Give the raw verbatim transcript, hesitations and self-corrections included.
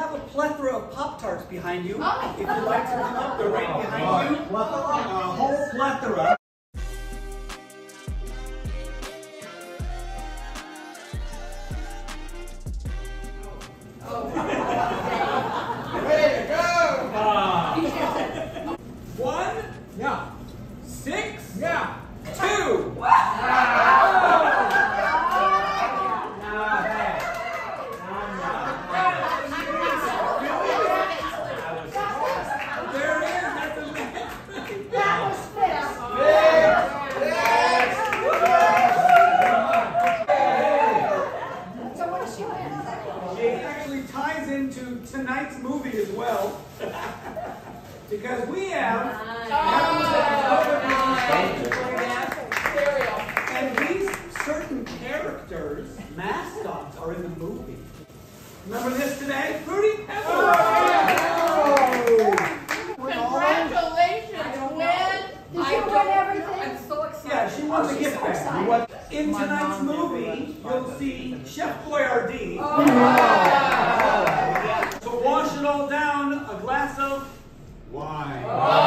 have a plethora of Pop-Tarts behind you. Oh. If you'd like to come up, they're right behind you. A whole plethora. Way to go! Uh, one. Yeah. Six. Yeah. Two. It actually ties into tonight's movie as well, because we have and these certain characters, mascots, are in the movie. Remember this today? Fruity Pebbles! Congratulations, Win! Did you win everything? I'm so excited. Yeah, she won the gift so bag. excited. What- In tonight's movie, you'll see Chef Boyardee. Oh. So wash it all down, a glass of Wine. Oh.